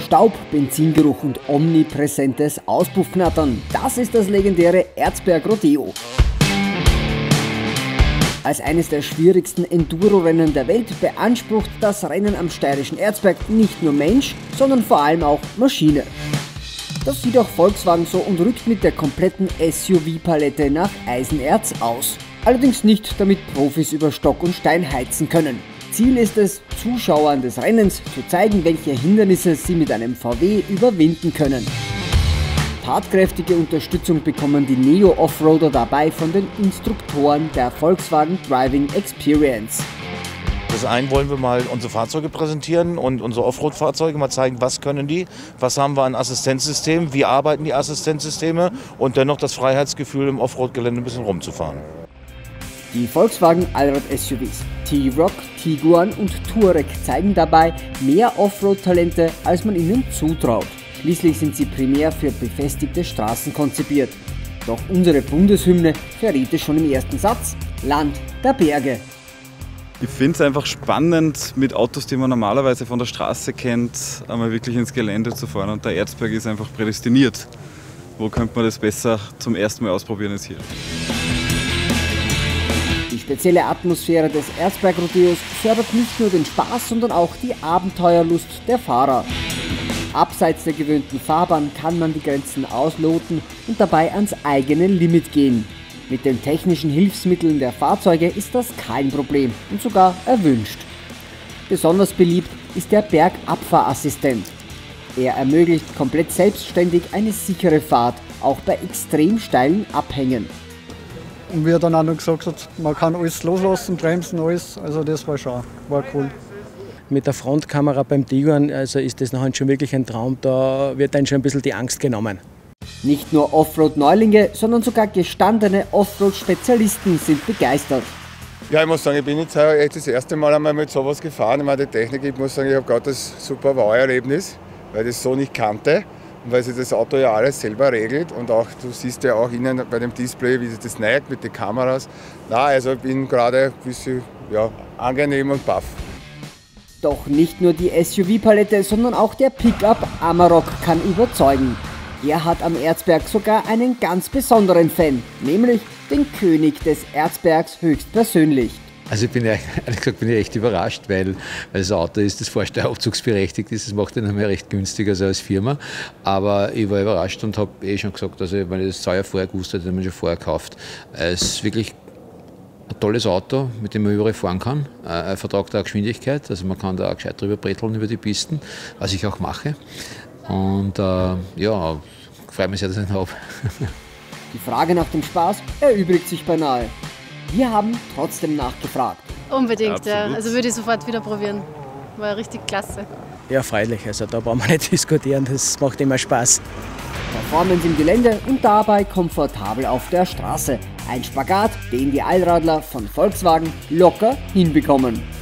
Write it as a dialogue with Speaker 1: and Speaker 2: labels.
Speaker 1: Staub, Benzingeruch und omnipräsentes Auspuffknattern. Das ist das legendäre Erzberg Rodeo. Als eines der schwierigsten Enduro-Rennen der Welt beansprucht das Rennen am steirischen Erzberg nicht nur Mensch, sondern vor allem auch Maschine. Das sieht auch Volkswagen so und rückt mit der kompletten SUV-Palette nach Eisenerz aus. Allerdings nicht, damit Profis über Stock und Stein heizen können. Ziel ist es, Zuschauern des Rennens zu zeigen, welche Hindernisse sie mit einem VW überwinden können. Tatkräftige Unterstützung bekommen die Neo-Offroader dabei von den Instruktoren der Volkswagen Driving Experience.
Speaker 2: Das einen wollen wir mal unsere Fahrzeuge präsentieren und unsere Offroad-Fahrzeuge mal zeigen, was können die, was haben wir an Assistenzsystemen, wie arbeiten die Assistenzsysteme und dennoch das Freiheitsgefühl im Offroad-Gelände ein bisschen rumzufahren.
Speaker 1: Die Volkswagen Allrad-SUVs T-Roc, Tiguan und Touareg zeigen dabei mehr Offroad-Talente, als man ihnen zutraut. Schließlich sind sie primär für befestigte Straßen konzipiert. Doch unsere Bundeshymne verriet es schon im ersten Satz: Land der Berge.
Speaker 3: Ich finde es einfach spannend, mit Autos, die man normalerweise von der Straße kennt, einmal wirklich ins Gelände zu fahren. Und der Erzberg ist einfach prädestiniert. Wo könnte man das besser zum ersten Mal ausprobieren als hier?
Speaker 1: Die spezielle Atmosphäre des Erzberg-Rodeos fördert nicht nur den Spaß, sondern auch die Abenteuerlust der Fahrer. Abseits der gewöhnten Fahrbahn kann man die Grenzen ausloten und dabei ans eigene Limit gehen. Mit den technischen Hilfsmitteln der Fahrzeuge ist das kein Problem und sogar erwünscht. Besonders beliebt ist der Bergabfahrassistent. Er ermöglicht komplett selbstständig eine sichere Fahrt, auch bei extrem steilen Abhängen.
Speaker 4: Und wie er dann auch noch gesagt hat, man kann alles loslassen, bremsen, alles, also das war cool.
Speaker 5: Mit der Frontkamera beim Tiguan, also ist das nachher schon wirklich ein Traum, da wird einem schon ein bisschen die Angst genommen.
Speaker 1: Nicht nur Offroad-Neulinge, sondern sogar gestandene Offroad-Spezialisten sind begeistert.
Speaker 6: Ja, ich muss sagen, ich bin jetzt echt das erste Mal einmal mit sowas gefahren. Ich meine, die Technik, ich muss sagen, ich habe gerade das super Wow-Erlebnis, weil ich das so nicht kannte. Und weil sich das Auto ja alles selber regelt und auch, du siehst ja auch innen bei dem Display, wie sich das neigt mit den Kameras. Na, also ich bin gerade ein bisschen angenehm und baff.
Speaker 1: Doch nicht nur die SUV-Palette, sondern auch der Pickup Amarok kann überzeugen. Er hat am Erzberg sogar einen ganz besonderen Fan, nämlich den König des Erzbergs höchstpersönlich.
Speaker 7: Also ich bin echt überrascht, weil das Auto ist, das vorsteuerabzugsberechtigt ist, das macht ihn einmal recht günstig als Firma. Aber ich war überrascht und habe schon gesagt, also wenn ich das 2 Jahre vorher gewusst hätte, hätte man schon vorher gekauft. Es ist wirklich ein tolles Auto, mit dem man überall fahren kann. Er vertragt auch Geschwindigkeit, also man kann da auch gescheit drüber bretteln über die Pisten, was ich auch mache. Und freut mich sehr, dass ich ihn habe.
Speaker 1: Die Frage nach dem Spaß erübrigt sich beinahe. Wir haben trotzdem nachgefragt.
Speaker 8: Unbedingt, ja. Also würde ich sofort wieder probieren. War richtig klasse.
Speaker 5: Ja, freilich, also da brauchen wir nicht diskutieren, das macht immer Spaß.
Speaker 1: Performance im Gelände und dabei komfortabel auf der Straße. Ein Spagat, den die Allradler von Volkswagen locker hinbekommen.